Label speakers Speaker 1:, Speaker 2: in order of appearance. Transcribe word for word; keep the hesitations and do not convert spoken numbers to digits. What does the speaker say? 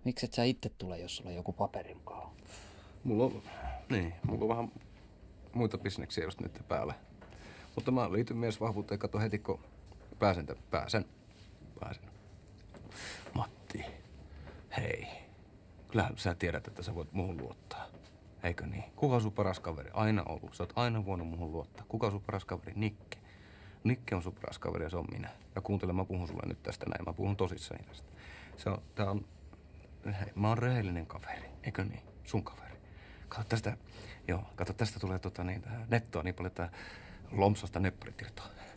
Speaker 1: Miksi et sä itse tule, jos sulla on joku paperi mukaan?
Speaker 2: Mulla on, niin, mulla on vähän muita bisneksiä just nyt päällä. Mutta mä liityn miesvahvuuteen, kato heti kun pääsen, pääsen, pääsen. Matti, hei. Kyllähän sä tiedät, että sä voit muuhun luottaa. Eikö niin? Kuka on sun paras kaveri? Aina ollut. Sä oot aina voinut muuhun luottaa. Kuka on sun paras kaveri? Nikke. Nikke on sun paras kaveri ja se on minä. Ja kuuntele, mä puhun sulle nyt tästä näin. Mä puhun tosissani tästä. Se on, tää on, hei, mä oon rehellinen kaveri. Eikö niin? Sun kaveri. Kato tästä, joo, kato tästä tulee tota niin, nettoa niin paljon tää lompsasta nepparit irtoa.